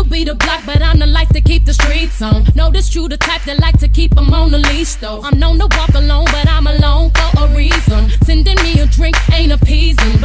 be the block, but I'm the lights that keep the streets on. Notice you the type that like to keep them on the leash though. I'm known to walk alone, but I'm alone for a reason. Sending me a drink ain't appeasing.